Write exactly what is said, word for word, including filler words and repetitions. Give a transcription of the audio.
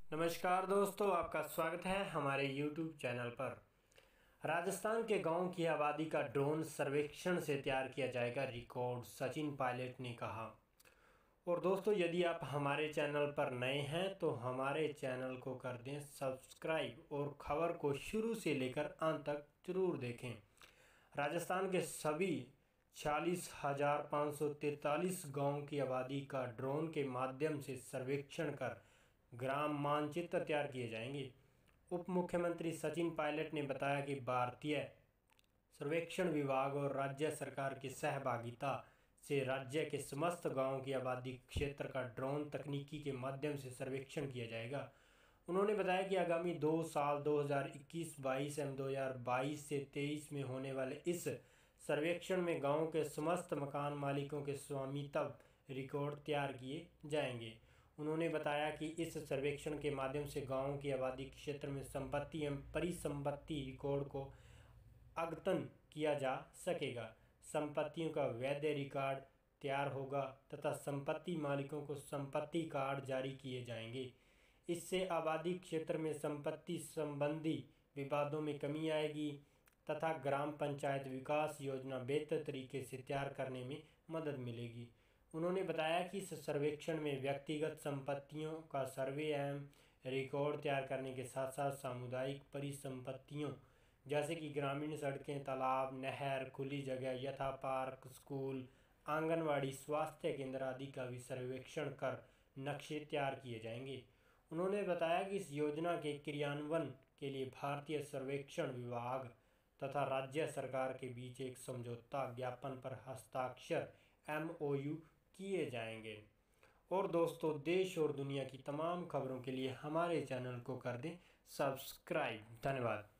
नमस्कार दोस्तों, आपका स्वागत है हमारे यूट्यूब चैनल पर। राजस्थान के गांव की आबादी का ड्रोन सर्वेक्षण से तैयार किया जाएगा रिकॉर्ड, सचिन पायलट ने कहा। और दोस्तों, यदि आप हमारे चैनल पर नए हैं तो हमारे चैनल को कर दें सब्सक्राइब और खबर को शुरू से लेकर अंत तक जरूर देखें। राजस्थान के सभी छियालीस हजार पाँच सौ तैंतालीस गाँव की आबादी का ड्रोन के माध्यम से सर्वेक्षण कर ग्राम मानचित्र तैयार किए जाएंगे। उप मुख्यमंत्री सचिन पायलट ने बताया कि भारतीय सर्वेक्षण विभाग और राज्य सरकार की सहभागिता से राज्य के समस्त गांवों की आबादी क्षेत्र का ड्रोन तकनीकी के माध्यम से सर्वेक्षण किया जाएगा। उन्होंने बताया कि आगामी दो साल दो हज़ार इक्कीस बाईस एवं दो हज़ार बाईस से तेईस में होने वाले इस सर्वेक्षण में गाँव के समस्त मकान मालिकों के स्वामित्व रिकॉर्ड तैयार किए जाएंगे। उन्होंने बताया कि इस सर्वेक्षण के माध्यम से गाँव की आबादी क्षेत्र में संपत्ति एवं परिसंपत्ति रिकॉर्ड को अद्यतन किया जा सकेगा। संपत्तियों का वैध रिकॉर्ड तैयार होगा तथा संपत्ति मालिकों को संपत्ति कार्ड जारी किए जाएंगे। इससे आबादी क्षेत्र में संपत्ति संबंधी विवादों में कमी आएगी तथा ग्राम पंचायत विकास योजना बेहतर तरीके से तैयार करने में मदद मिलेगी। उन्होंने बताया कि इस सर्वेक्षण में व्यक्तिगत संपत्तियों का सर्वे एवं रिकॉर्ड तैयार करने के साथ साथ सामुदायिक परिसंपत्तियों जैसे कि ग्रामीण सड़कें, तालाब, नहर, खुली जगह यथा पार्क, स्कूल, आंगनवाड़ी, स्वास्थ्य केंद्र आदि का भी सर्वेक्षण कर नक्शे तैयार किए जाएंगे। उन्होंने बताया कि इस योजना के क्रियान्वयन के लिए भारतीय सर्वेक्षण विभाग तथा राज्य सरकार के बीच एक समझौता ज्ञापन पर हस्ताक्षर एम ओ यू किए जाएंगे। और दोस्तों, देश और दुनिया की तमाम खबरों के लिए हमारे चैनल को कर दें सब्सक्राइब। धन्यवाद।